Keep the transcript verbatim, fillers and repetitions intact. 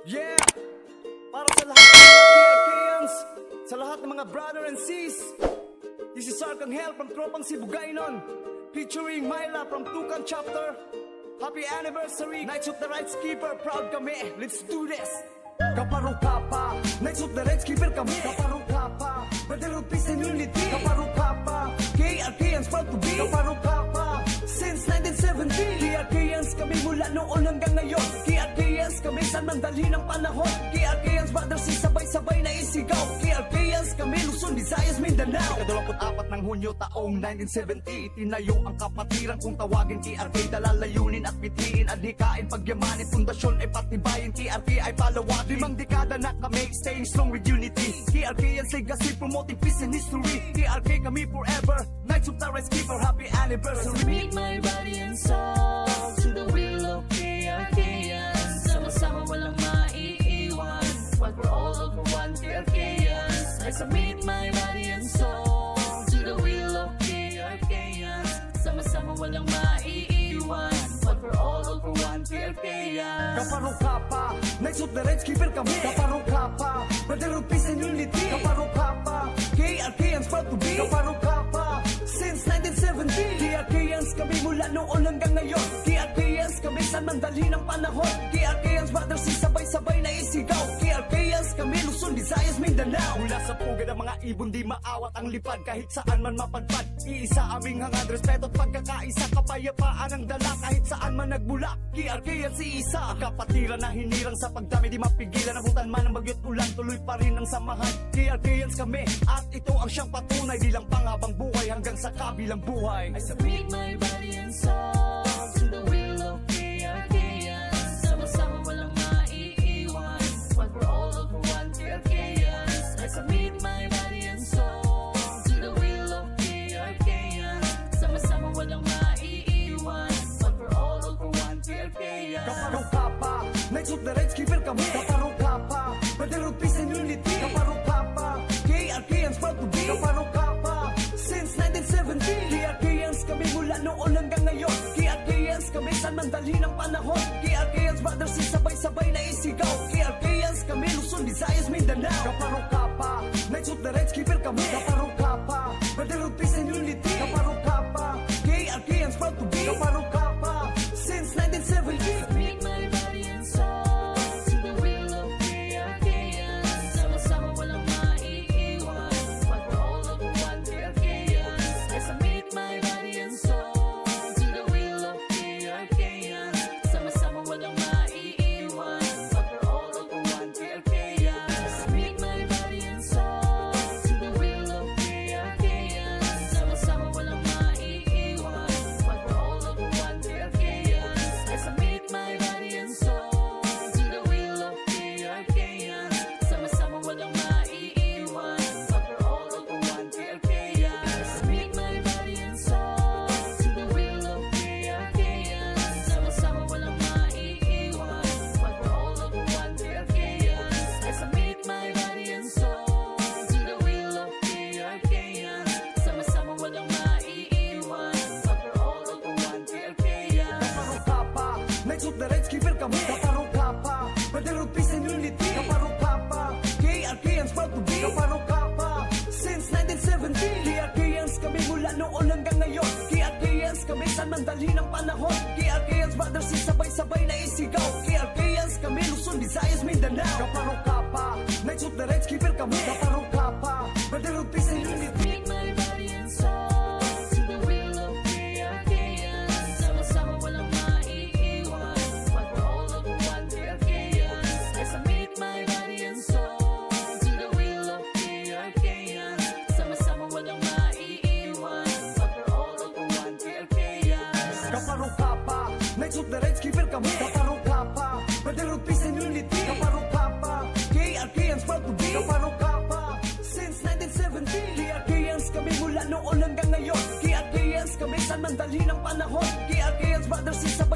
Yeah! Para sa lahat ng mga K R K-ans, sa lahat ng mga brother and sis, this is Arkanghel from Tropang Sibugainon, featuring Myla from Tukan Chapter. Happy anniversary, Knights of the Right Skipper, proud kami, let's do this! Kappa RHO KAPPA, Knights of the Right Skipper kami. Kappa RHO KAPPA, brother of peace and unity. Kappa RHO KAPPA, K R K-ans proud to be. Kappa RHO KAPPA, since nineteen seventy. K R K-ans kami mula noon hanggang ngayon. K R K-ans kami saan man dalhin ang panahon. K R K-ans brothers sabay-sabay na isigaw. K R K-ans kami Luzon, Visayas, Mindanao. Ikadalawamput apat ng Hunyo taong nineteen seventy, itinayo ang kapatiran kung tawagin K R K. Dalalayunin at bithiin, adhikain, pagyamanin, pundasyon ay patibayin. K R K ay palawagin. Limang dekada na kami, staying strong with unity. K R K-ans legacy, promoting peace and history. K R K kami forever, Knights of the Right Skipper, happy anniversary. Submit my body and soul to the will of K R K-ans. Sama-sama walang maiiwan, one for all, all for one K R K-ans. I submit my body and soul to the will of K R K-ans. Sama-sama walang maiiwan, one for all, all for one K R K-ans. Kappa RHO KAPPA, Knights of the Right Skipper kami. Kappa RHO KAPPA, brother of peace and unity. Kappa RHO KAPPA, K R K-ans proud to be. Kappa RHO KAPPA, since nineteen seventy. K R K-ans kami mula noon hanggang ngayon. K R K-ans kami saan man dalhin ang panahon. K R K-ans brothers sabay-sabay na isigaw. K R K-ans kami Luzon, Visayas, Mindanao. Mula sa pugad ng mga ibon di maawat ang lipad, kahit saan man mapadpad. Iisa aming hangad, respeto at pagkakaisa, kapayapaan ang dala kahit saan man nagmula. K R K-ans si isa, kapatiran na hinirang sa pagdami di mapigilan. Abutan man ang bagyo't ulan, tuloy pa rin ang samahan. K R K-ans kami at ito ang siyang patunay, di lang pangabang buhay hanggang sa kabilang buhay. I submit my body and soul to the will of K R K-ans. Sama-sama walang maiiwan, one for all, all for one K R K-ans. I submit my body and soul to the will of K R K-ans. Sama-sama walang maiiwan, one for all, all for one K R K-ans. Kappa RHO KAPPA, Knights of the Right Skipper kami. Kappa RHO KAPPA, brother of peace and unity. Kappa RHO KAPPA, K R K-ans proud to be. Kappa RHO KAPPA, since nineteen seventy. K R K-ans kami mula noon hanggang ngayon. K R K-ans kami saan man dalhin ang panahon. K R K-ans brothers sabay-sabay na isigaw. K R K-ans kami Luzon, Visayas, Mindanao. Kappa RHO KAPPA, Knights of the Right Skipper kami. Kappa RHO KAPPA, brother of peace and unity. Kappa RHO KAPPA, K R K-ans proud to be. Kappa RHO KAPPA, since nineteen seventy. Submit my body and soul to the will of K R K-ans. Sama-sama walang maiiwan, one for all, all for one K R K-ans. I submit my body and soul to the will of K R K-ans. Sama-sama walang maiiwan, one for all, all for one K R K-ans. I submit my body and soul to the will of K R K-ans. Sama-sama walang maiiwan, one for all, all for one K R K-ans. I submit my body and soul to the will of K R K-ans. Sama-sama walang maiiwan, one for all, all for one K R K-ans. I submit my body and soul to the will of K R K-ans. Sama-sama walang maiiwan, one for all, all for one K R K-ans. I submit my body and soul to the will of K R K-ans. Sama-sama walang maiiwan, one for all, all for one K R K-ans. Kappa RHO KAPPA, Knights of the Right Skipper kami. Kappa RHO KAPPA, brother of peace and unity. Kappa RHO KAPPA, K R K-ans proud to be. Kappa RHO KAPPA, since nineteen seventy. K R K-ans kami mula noon hanggang ngayon. K R K-ans kami saan man dalhin ang panahon. K R K-ans brothers sabay-sabay na isigaw. K R K-ans kami Luzon, Visayas, Mindanao. Kappa RHO KAPPA, Knights of the Right Skipper kami. Kappa RHO KAPPA, brother of peace and unity. Submit my body and soul to the will of K R K-ans. Sama-sama walang maiiwan, one for all, all for one K R K-ans. I submit my body and soul to the will of K R K-ans. Sama-sama walang maiiwan, one for all, all for one K R K-ans. Kappa RHO KAPPA, Knights of the Right Skipper kami. Kappa RHO KAPPA, brother of peace and unity. Kappa RHO KAPPA, K R K-ans proud to be. Kappa RHO KAPPA, since nineteen seventy. K R K-ans kami mula noon hanggang ngayon. K R K-ans kami saan man dalhin ang panahon. K R K-ans brothers